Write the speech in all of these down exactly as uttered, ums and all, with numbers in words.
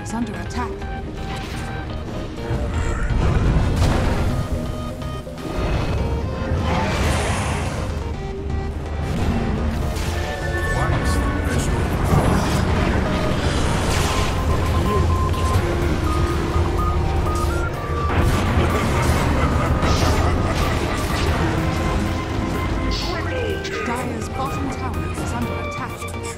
is under attack. Dire's bottom tower is under attack.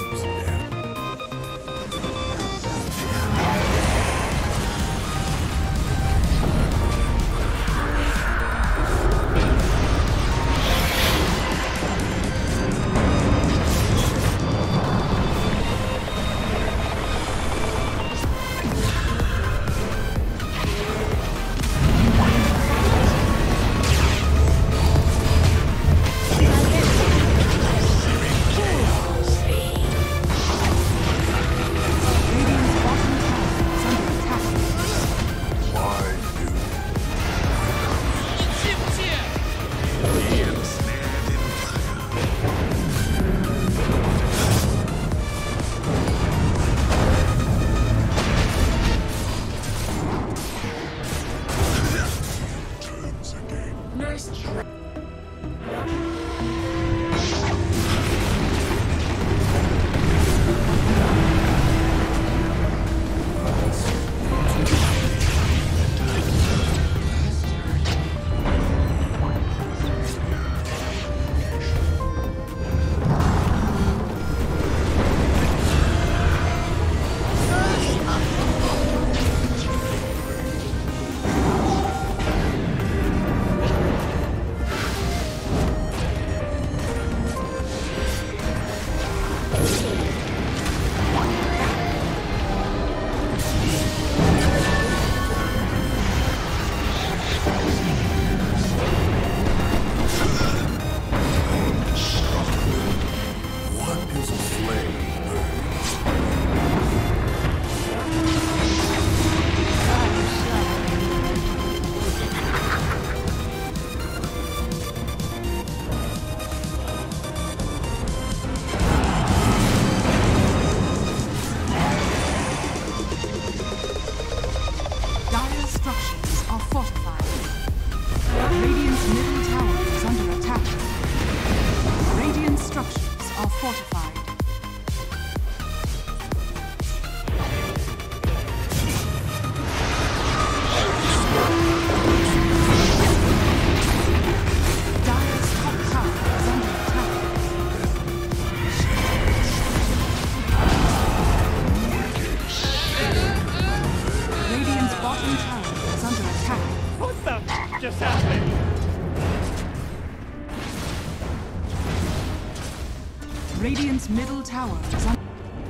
Just happened. Radiant's middle tower is under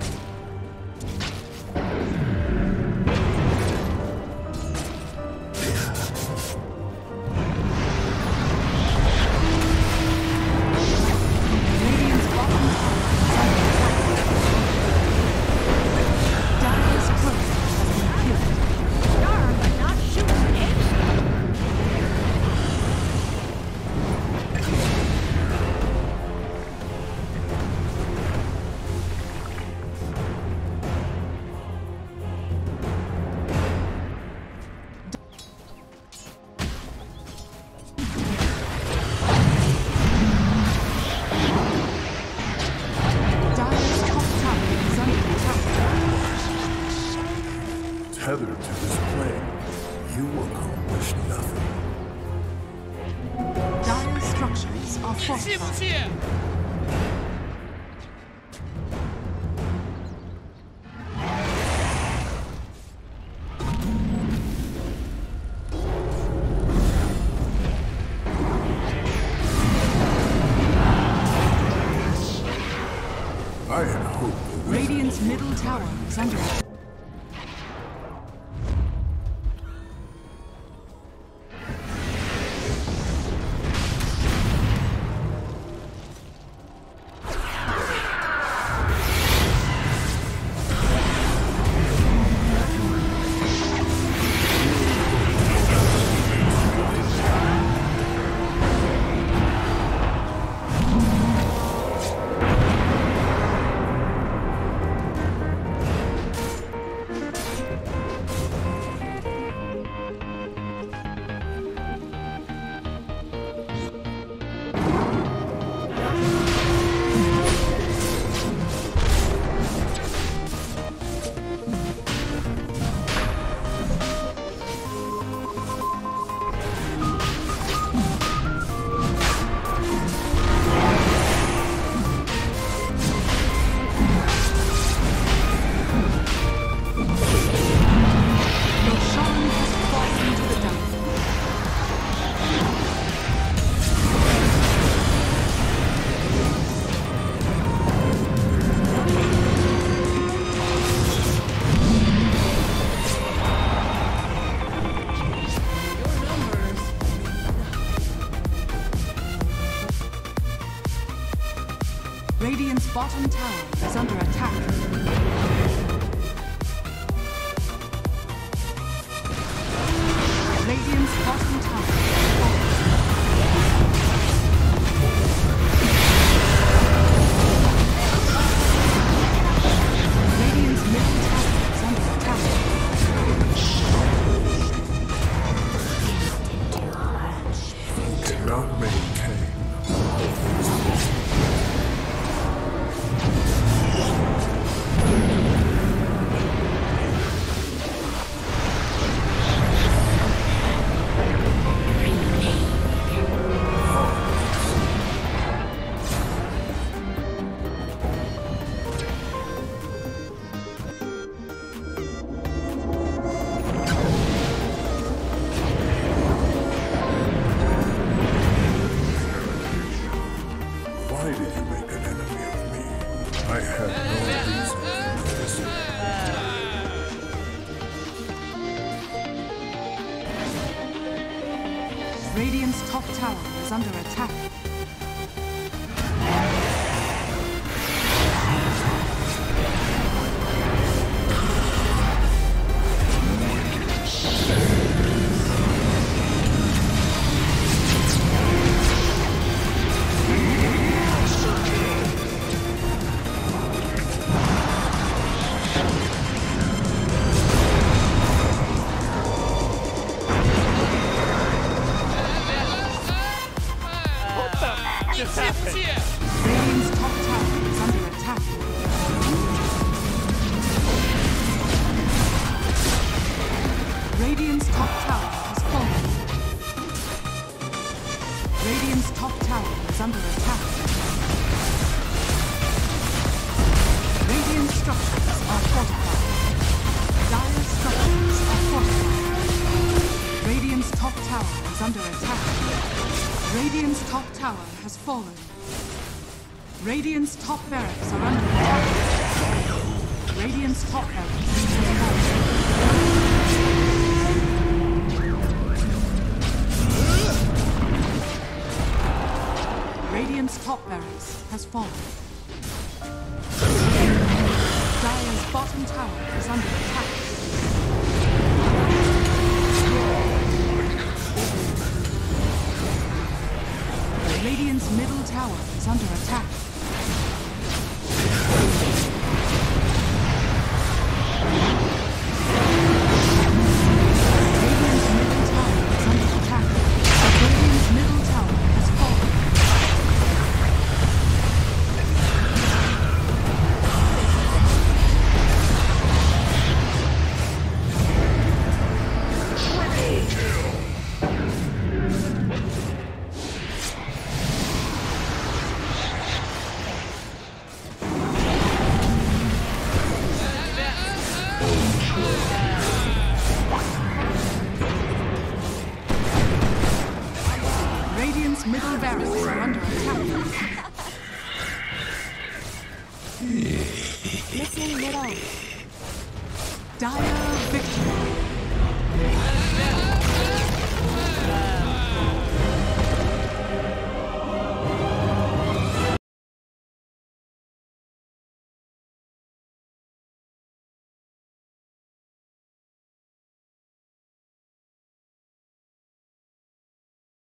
tethered to this plane, you accomplish nothing. Dire structures are fortified. I had hoped that this Radiant's middle tower is under attack. bottom tower is under attack. Radiant's bottom tower is falling. Radiant's middle tower is under attack. You cannot maintain all these things. Why did you make an enemy of me? I had no reason for noticing. Radiant's top tower is under attack. Radiant's top tower is under attack. Radiant's top tower has fallen. Radiant's top tower is under attack. Radiant structures are fortified. Dire structures are fortified. Radiant's top tower is under attack. Radiant's top tower has fallen. Radiant's top barracks are under attack. Radiant's top barracks has fallen. Radiant's top barracks has fallen. Dire's bottom tower is under attack. Radiant's middle tower is under attack. Radiant's middle tower is under attack. Radiant's middle tower has fallen. Radiant's middle barracks are under attack. Missing middle. Dire victory.